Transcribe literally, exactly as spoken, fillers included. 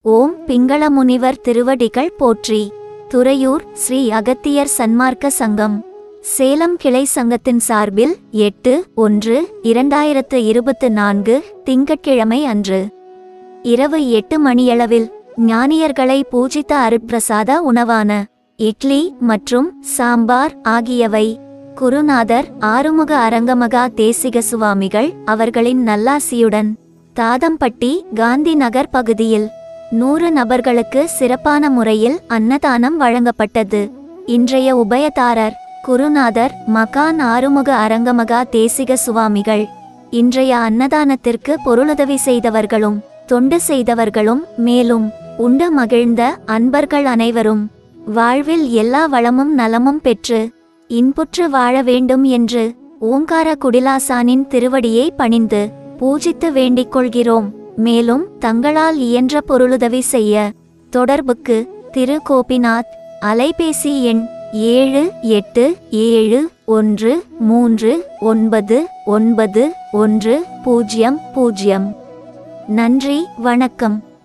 ஓம் பிங்கள முனிவர் திருவடிகள் போற்றி. துறையூர் ஸ்ரீ அகத்தியர் சன்மார்க்க சங்கம் சேலம் கிளை சங்கத்தின் சார்பில் எட்டு ஒன்று இரண்டாயிரத்து இருபத்து நான்கு திங்கட்கிழமை அன்று இரவு எட்டு மணியளவில் ஞானியர்களை பூஜித்த அருட்பிரசாத உணவான இட்லி மற்றும் சாம்பார் ஆகியவை குருநாதர் ஆறுமுக அரங்கமகா தேசிக சுவாமிகள் அவர்களின் நல்லாசியுடன் தாதம்பட்டி காந்தி நகர் பகுதியில் நூறு நபர்களுக்கு சிறப்பான முறையில் அன்னதானம் வழங்கப்பட்டது. இன்றைய உபயதாரர் குருநாதர் மகான் ஆறுமுக அரங்கமகா தேசிக சுவாமிகள். இன்றைய அன்னதானத்திற்கு பொருளுதவி செய்தவர்களும் தொண்டு செய்தவர்களும் மேலும் உண்டு மகிழ்ந்த அன்பர்கள் அனைவரும் வாழ்வில் எல்லா வளமும் நலமும் பெற்று இன்புற்று வாழ வேண்டும் என்று ஓங்கார குடிலாசானின் திருவடியை பணிந்து பூஜித்து வேண்டிக் கொள்கிறோம். மேலும் தங்களால் இயன்ற பொருளுதவி செய்ய தொடர்புக்கு திரு கோபிநாத், அலைபேசி எண் ஏழு எட்டு ஏழு ஒன்று மூன்று ஒன்பது ஒன்பது ஒன்று பூஜ்ஜியம் பூஜ்ஜியம். நன்றி, வணக்கம்.